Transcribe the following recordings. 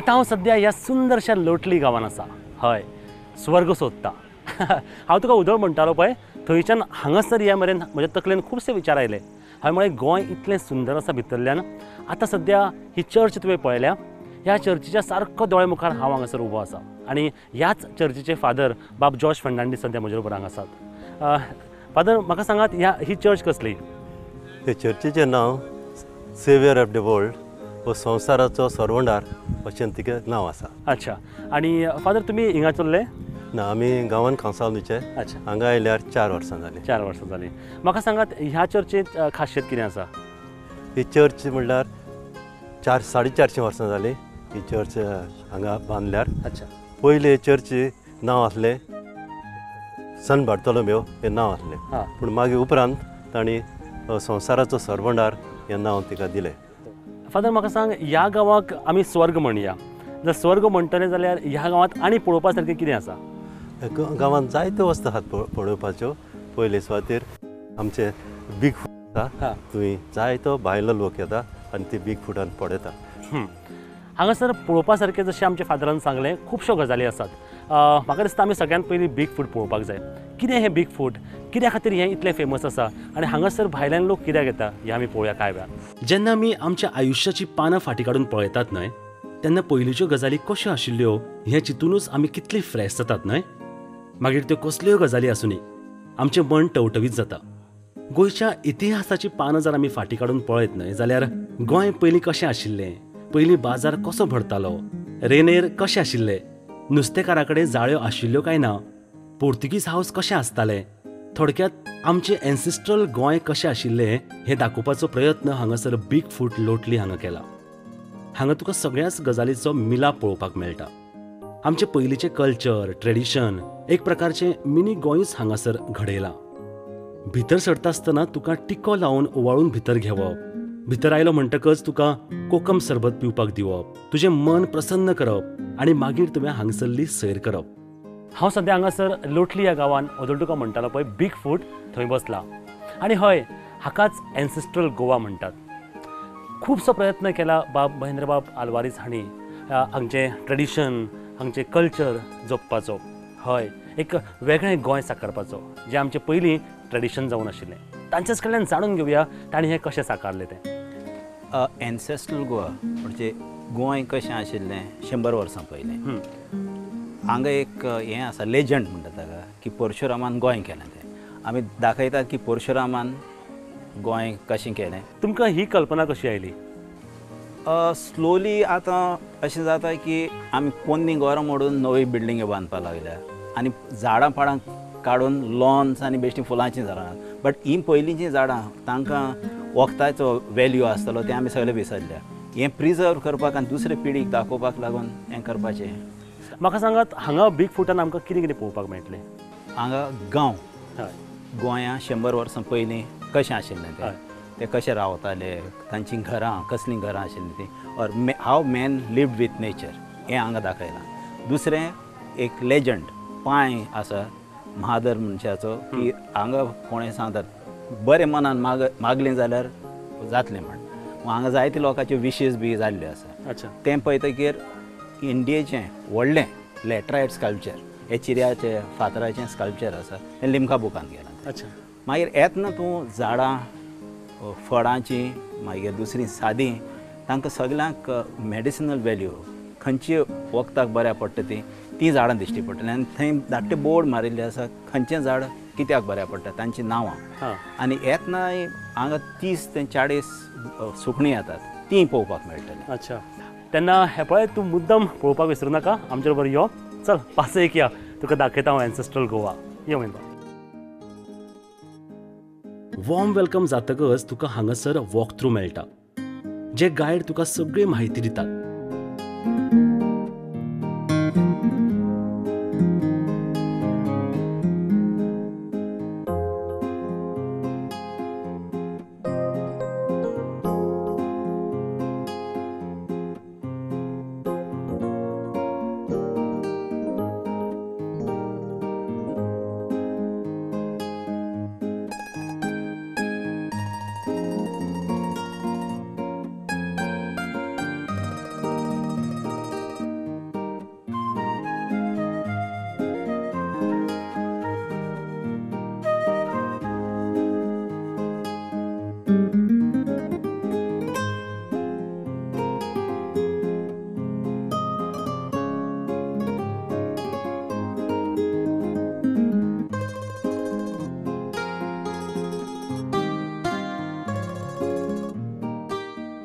आता हांव सद्या ह्या सुंदरशा लोटली गांवांत आसा. हय, स्वर्ग सोदता. हांव तुका उदळ म्हणटालो पळय, थंयच्यान हांगासर ह्या मेरेन म्हज्या तकलेन खुबशे विचार आयले. हांवें म्हळें गोंय इतलें सुंदर आसा भितरल्यान. आतां सद्या ही चर्च तुवें पळयल्या, ह्या चर्चीच्या सारको दोळे मुखार हांव हांगासर उबो आसा आनी ह्याच चर्चीचे फादर बाब जॉर्ज फर्नांडीस सद्या म्हजे बरोबर हांगा आसात. फादर, म्हाका सांगात ही चर्च कसली? हे चर्चीचें नांव सेवियर ऑफ द वर्ल्ड व संवसाराचो सर्वंडार अशें तिगे नांव आसा. अच्छा. आनी फादर, तुमी हिंगा चल्ले? ना, आमी गांवांत कांसावलीचे. अच्छा. हांगा आयल्यार 4 वर्सां जालीं. 4 वर्सां जालीं. म्हाका सांगात, ह्या चर्चेंत खासियत कितें आसा? ही चर्च म्हणल्यार 450 वर्सां जालीं ही चर्च हांगा बांदल्यार. अच्छा. पयलीं हे चर्ची नांव आसलें सन बार्तोलोमेव हें नांव आसलें. पूण मागीर उपरांत तांणी संवसाराचो सर्वंडार हें नांव तिका दिलें. फादर, म्हाका सांग, ह्या गांवाक आमी स्वर्ग म्हणया. जर स्वर्ग म्हणटले जाल्यार ह्या गांवांत आनी पळोवपा सारकें कितें आसा? गांवांत जायत्यो वस्तू आसात पळोवपाच्यो. पयले सुवातेर आमचे बीग फूट आसा. थंय जायतो भायलो लोक येता आनी ते बीग फुटान पळयता. हांगासर पळोवपा सारकें जशें आमच्या फादरान सांगलें, खुबश्यो गजाली आसात. म्हाका दिसता आमी सगळ्यांत पयलीं बीग फूट पळोवपाक जाय. कितें हें बीग फूट, कित्या खातीर हें इतलें फेमस आसा आनी हांगासर भायल्यान लोक कित्याक येता हें आमी पळोवया कांय वेळान. जेन्ना आमी आमच्या आयुश्याची पानां फाटीं काडून पळयतात न्हय, तेन्ना पयलींच्यो गजाली कश्यो आशिल्ल्यो हें चिंतूनच आमी कितली फ्रेश जातात न्हय. मागीर त्यो कसल्योय गजाली आसुनी, आमचें मन टवटवीत जाता. गोंयच्या इतिहासाची पानां जर आमी फाटीं काडून पळयत न्हय जाल्यार गोंय पयलीं कशें आशिल्लें, पयलीं बाजार कसो भरतालो, रेनेर कशें आशिल्ले, नुस्तेकारा कडेन जाळ्यो आशिल्ल्यो काय ना, पोर्तुगीज हावस कशें आसताले, थोडक्यात आमचें एन्सेस्ट्रल गोंय कशें आशिल्लें हें दाखोवपाचो प्रयत्न हांगासर बीग फूट लोटली हांगा केला. हांगा तुका सगळ्याच गजालीचो मिलाप पळोवपाक मेळटा. आमचे पयलींचें कल्चर, ट्रेडिशन, एक प्रकारचें मिनी गोंयूच हांगासर घडयलां. भितर सरता आसतना तुका टिको लावन ओवाळून भितर घेवप, भितर आयलो म्हणटकच तुका कोकम सरबत पिवपाक दिवप, तुजें मन प्रसन्न करप आनी मागीर तुवें हांगसरली सैर करप. हांव सद्या हांगासर लोटली ह्या गांवांत ओदोळ तुका म्हणटालो पळय बीग फूट, थंय बसला. आनी हय, हाकाच एन्सेस्ट्रल गोवा म्हणटात. खुबसो प्रयत्न केला बाब महेंद्रबाब आल्वारीस हांणी हांगचें ट्रेडिशन, हांगचें कल्चर जपपाचो. हय, एक वेगळें गोंय साकारपाचो, जें आमचें पयलीं ट्रेडिशन जावन आशिल्लें. तांचेच कडल्यान जाणून घेवया तांणी हें कशें साकारलें तें. एन्सेस्ट्रल गोवा म्हणजे गोंय कशें आशिल्लें 100 वर्सां पयलीं. हांगा एक हें आसा, लेजंड म्हणटा ताका, की परशुरामान गोंय केलें तें. आमी दाखयतात की परशुरामान गोंय कशें केलें. तुमकां ही कल्पना कशी आयली? स्लोली आतां अशें जाता की आमी पोन्नी घरां मोडून नवी बिल्डिंगे बांदपाक लागल्या आनी झाडां पाडां काडून लॉन्स आनी बेश्टी फुलांचीं झाडां. बट ही पयलींचीं झाडां, तांकां वखदाचो वॅल्यू आसतालो तें आमी सगळें विसरल्या. हें प्रिजर्व करपाक आनी दुसरे पिढीक दाखोवपाक लागून हें करपाचें. म्हाका सांगात, हांगा बीग फुटान आमकां कितें कितें पळोवपाक मेळटलें? हांगा गांव, हय, गोंयां 100 वर्सां पयलीं कशें आशिल्लें ते कशें रावताले, तांचीं घरां कसलीं घरां आशिल्लीं तीं, or how man lived with nature हें हांगा दाखयलां. दुसरें एक लेजंड पांय आसा म्हादर मनशाचो, की हांगा कोणें सांगतात बरें मनान मागलें जाल्यार जातलें म्हण. हांगा जायते लोकांच्यो विशीज बी जाल्ल्यो आसा. अच्छा. तें पळयतकीर इंडियेचें व्हडलें लॅटरायट स्कल्पचर, हे चिर्याचें फातराचें स्कल्पचर आसा, तें लिमका बुकान गेलां. अच्छा. मागीर येतना तूं झाडां, फळांचीं, मागीर दुसरीं सादीं, तांकां सगळ्यांक मॅडिसिनल वॅल्यू, खंयची वखदाक बऱ्या पडटा तीं झाडां दिश्टी पडटलीं. आनी थंय धाकटे बोर्ड मारिल्ले आसा, खंयचें झाड कित्याक बऱ्या पडटा तांचीं नांवां. आनी येतना हांगा 30 ते 40 सुकणीं येतात, तीं पळोवपाक मेळटलीं. अच्छा. तेन्ना हें पळय, तूं मुद्दम पळोवपाक विसरूं नाका. आमचे बरोबर यो. चल, पास एक या, तुका दाखयता हांव एन्सेस्ट्रल गोवा. यो मेनबा. वॉर्म वेलकम जातकच तुका हांगासर वॉक थ्रू मेळटा, जे गायड तुका सगळी म्हायती दितात.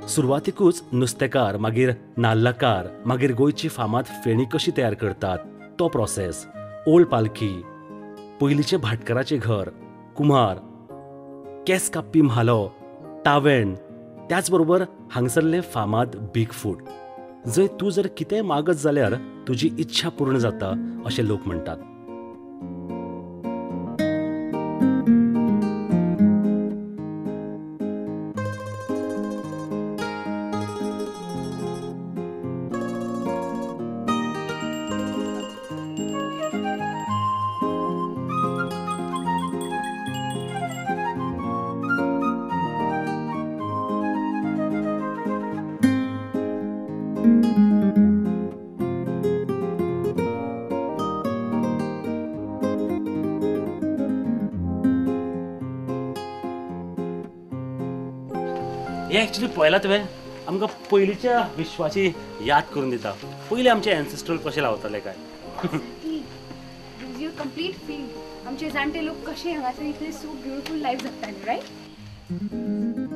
सुरवातीकूच नुस्तेकार, मागीर नाल्लकार, मागीर गोंयची फामाद फेणी कशी तयार करतात तो प्रोसेस, ओल्ड पालखी, पयलींचे भाटकाराचें घर, कुंभार, केंस कापपी म्हालो, टावेण, त्याच बरोबर हांगसरलें फामाद बीग फूड, जंय तूं जर कितेंय मागत जाल्यार तुजी इच्छा पूर्ण जाता अशें लोक म्हणटात. हे एक्चुली पळयलां तुवें आमकां पयलींच्या विश्वाची याद करून दिता. पयलीं आमचे एन्सेस्ट्रल कशे रावताले काय. Gives you complete feel. आमचे जाणटे लोक कशे हांगासर इतले सो ब्युटिफूल लायफ जगताले, रायट?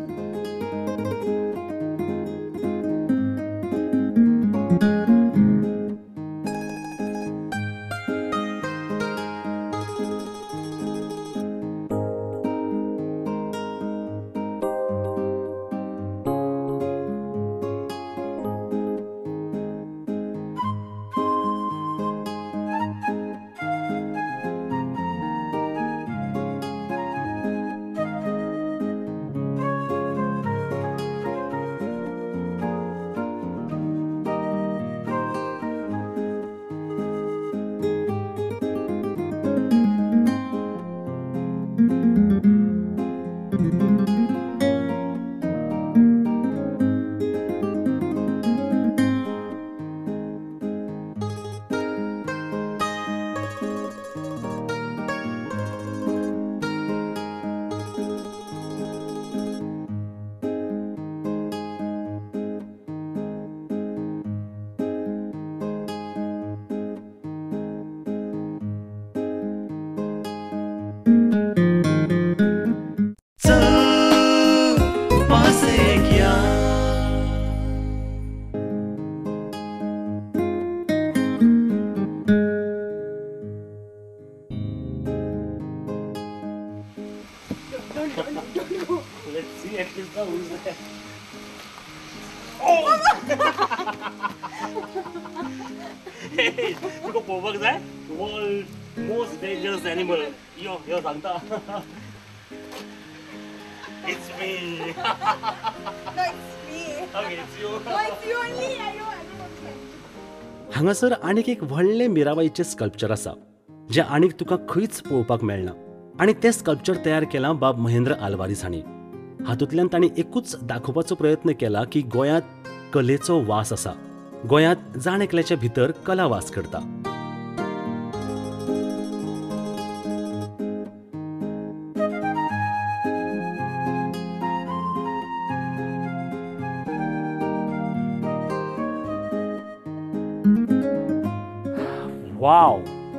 तुका पळोवपाक जाय वर्ल्ड मोस्ट डेंजरस एनिमल. यो यो सांगता. It's me. No, it's me. Okay, it's you. No, it's you only. I know. हांगासर आनीक एक व्हडलें मिराबाईचें स्कल्पचर आसा जें आनीक तुका खंयच पळोवपाक मेळना आनी तें स्कल्पचर तयार केलां बाब महेंद्र आल्वारीस हांणी. हातूंतल्यान तांणी एकूच दाखोवपाचो प्रयत्न केला की गोंयांत कलेचो वास आसा. गोंयांत जाण एकल्याच्या भितर कला वास करता. वाव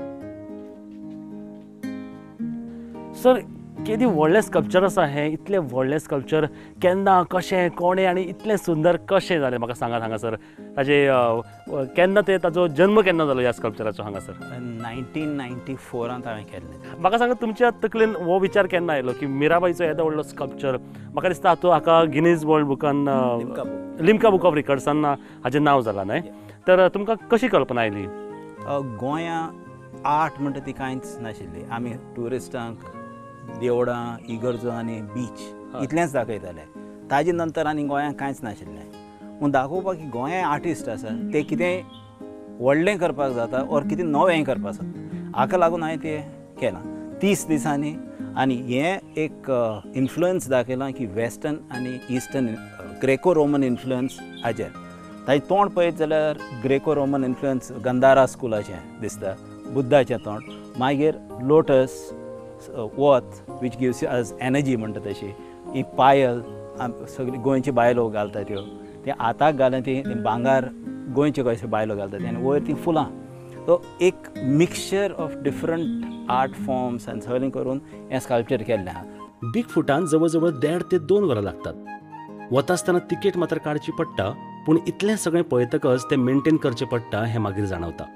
सर, केदी व्हडलें स्कल्पचर आसा हें. इतलें व्हडलें स्कल्पचर केन्ना, कशें, कोणें आनी इतलें सुंदर कशें जालें म्हाका सांगात हांगासर. ताजें केन्ना तें ताजो जल्म केन्ना जालो ह्या स्कल्पचराचो हांगासर? 1994 हांवें केल्लें. म्हाका सांगात तुमच्या तकलेन हो विचार केन्ना आयलो की मिराबाईचो येदो व्हडलो स्कल्पचर? म्हाका दिसता हाका गिनीज वर्ल्ड बुकान, लिम्का बूक ऑफ रिकॉर्ड्सान हाजें नांव जालां न्हय. तर तुमकां कशी कल्पना आयली? गोंयां आर्ट म्हणटा ती कांयच नाशिल्ली. आमी ट्युरिस्टांक देवळां, इगर्जो आनी बीच इतलेंच दाखयताले. ताजे नंतर आनी गोंयांत कांयच नाशिल्लें. पूण दाखोवपाक की गोंया आर्टिस्ट आसा ते कितेंय व्हडलें करपाक जाता ओर कितें नवें करपाक जाता. हाका लागून हांवें तें केलां 30 दिसांनी. आनी हें एक इन्फ्लुयन्स दाखयलां की वेस्टर्न आनी इस्टर्न ग्रेको रोमन इन्फ्लुयन्स हाजेर. ताजें तोंड पळयत जाल्यार ग्रेको रोमन इन्फ्लुयन्स गंधारा स्कुलाचें दिसता, बुद्धाचें तोंड. मागीर लोटस, वत which gives you edge energy म्हणटा तशी. ही पायल सगळी गोंयची बायलो घालतात त्यो. ते हाताक घालून ती भांगार गोंयचे कशे बायलो घालतात आनी वयर ती फुलां. सो एक mixture of different art forms आनी सगळें करून हें स्कल्पचर केल्लें आहा. बीग फुटान जवळ जवळ 1.5 ते 2 वरां लागतात. वता आसतना तिकेट मात्र काडची पडटा, पूण इतलें सगळें पळयतकच तें मेंटेन करचें पडटा हें मागीर जाणवता.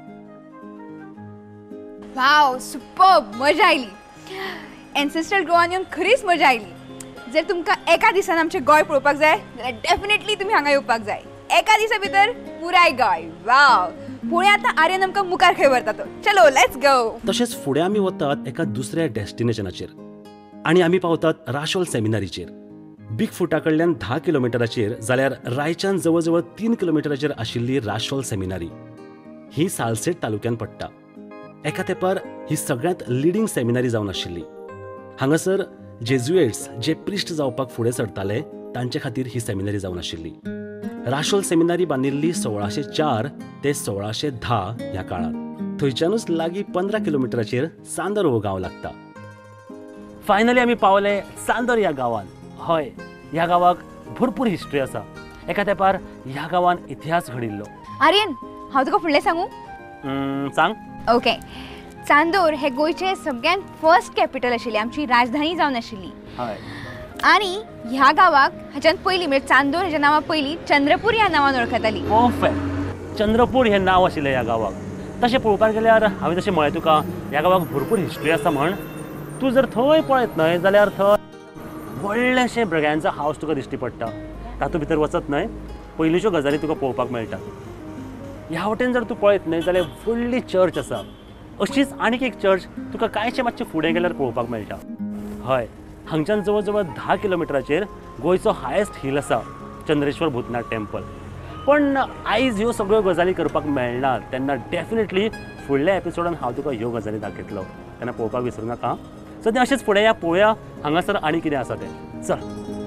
वाव, सुपर्ब, मजा आयली. एन्सेस्ट्रल गोवान येवन खरीच मजा आयली. जर तुमकां एका दिसान आमचें गोंय पळोवपाक जाय जाल्यार डेफिनेटली तुमी हांगा येवपाक जाय. एका दिसा भितर पुराय गोंय. वाव, पुणे आतां आर्यन आमकां मुखार खंय व्हरता तो. चलो, लेट्स गो. तशेंच फुडें आमी वतात एका दुसऱ्या डेस्टिनेशनाचेर आनी आमी पावतात राशोल सेमिनारीचेर. बीग फुटा कडल्यान 10 किलोमिटराचेर जाल्यार रायच्यान जवळ जवळ 3 किलोमिटराचेर आशिल्ली राशोल सेमिनारी ही सालसेट तालुक्यान पडटा. एका तेंपार ही सगळ्यांत लिडींग सेमिनारी जावन आशिल्ली. हांगासर जेजुएट्स जे प्रिस्ट जावपाक फुडें सरताले तांचे खातीर ही सेमिनारी जावन आशिल्ली. राशोल सेमिनारी बांदिल्ली 1604 ते 1610 ह्या काळांत. थंयच्यानूच लागीं 15 किलोमिटराचेर चांदोर हो गांव लागता. फायनली आमी पावले चांदोर ह्या गांवांत. हय, ह्या गांवाक भरपूर हिस्ट्री आसा. एका तेंपार ह्या गांवान इतिहास घडिल्लो. आर्यन, हांव तुका फुडलें सांगू? सांग. ओके. चांदोर हे गोंयचे सगळ्यात फर्स्ट कॅपिटल आशिल्ली, आमची राजधानी जावन आशिल्ली. हय. आणि ह्या गावाक हाच्यान पयलीं म्हणजे चांदोर हेच्या नांवा पयलीं चंद्रपूर ह्या नांवान वळखताली. परफेक्ट. चंद्रपूर हें नांव आशिल्लें ह्या गांवाक. तशें पळोवपाक गेल्यार हांवें तशें म्हळें तुका ह्या गांवाक भरपूर हिस्ट्री आसा म्हण. तूं जर थंय पळयत न्हय जाल्यार थंय व्हडलेशें भुरग्यांचो हावस तुका दिश्टी पडटा. तातूंत भितर वचत न्हय पयलींच्यो गजाली तुका पळोवपाक मेळटात. ह्या वटेन जर तूं पळयत न्हय जाल्यार व्हडली चर्च आसा. अशीच आनीक एक चर्च तुका कांयशें मातशें फुडें गेल्यार पळोवपाक मेळटा. हय, हांगच्यान जवळ जवळ 10 किलोमिटराचेर गोंयचो हायेस्ट हिल आसा चंद्रेश्वर भूतनाथ टेंपल. पण आयज ह्यो सगळ्यो गजाली करपाक मेळनात तेन्ना डेफिनेटली फुडल्या एपिसोडान हांव तुका ह्यो गजाली दाखयतलो. तेन्ना पळोवपाक विसरूं नाका. सद्या अशेंच फुडें या पळोवया हांगासर आनी कितें आसा तें. चल.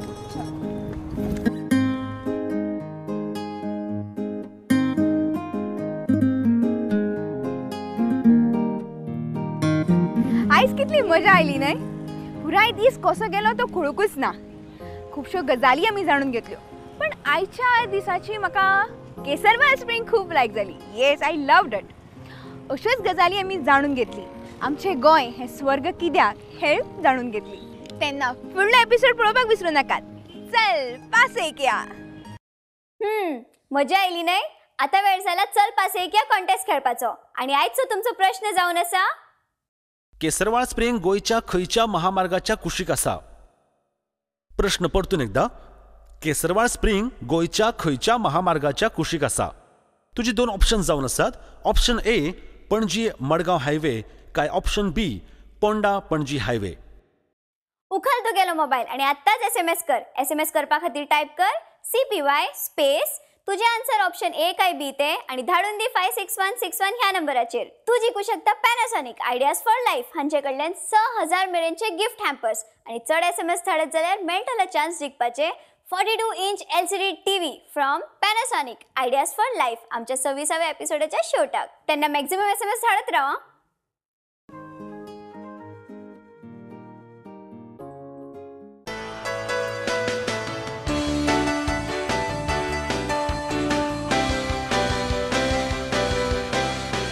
आयज कितली मजा आयली न्हय. पुराय दीस कसो गेलो तो कळूंकूच ना. खुबश्यो गजाली आमी जाणून घेतल्यो. पण आयच्या दिसाची म्हाका केसरवाल स्प्रिंग खूब लायक जाली. Yes, I loved it. अश्योच गजाली आमी जाणून घेतली. आमचें गोंय हें स्वर्ग कित्याक हें जाणून घेतली. तेन्ना फुडलो एपिसोड पळोवपाक विसरूं नाकात. चल पासेक या. मजा आयली न्हय. आतां वेळ जाला चल पासेक या कॉन्टेस्ट खेळपाचो. आनी आयचो तुमचो प्रश्न जावन आसा, केसरवाळ स्प्रिंग गोंयच्या खंयच्या महामार्गाच्या कुशीक आसा? प्रश्न परतून एकदा. केसरवाळ स्प्रिंग गोंयच्या खंयच्या महामार्गाच्या कुशीक आसा? तुजी 2 ऑप्शन्स जावन आसात. Option A Panaji Madgaon highway काय option B Ponda Panaji highway. उखल तुगेलो मोबायल आनी आत्ताच SMS कर. SMS करपा खातीर टायप कर CPY स्पेस तुझे आन्सर ऑप्शन ए काय बी ते आनी धाडून दी 56161 ह्या नंबराचेर. तू जिखू शकता पॅनासॉनिक आयडियाज फॉर लायफ हांचे कडल्यान 6000 मेरेनचे गिफ्ट हॅम्पर्स आनी चड SMS धाडत जाल्यार मेळटलो चान्स जिखपाचे 42 inch LCD TV from Panasonic ideas for life आमच्या 26व्या एपिसोडाच्या शेवटाक. तेन्ना मॅक्झिमम SMS धाडत रावा.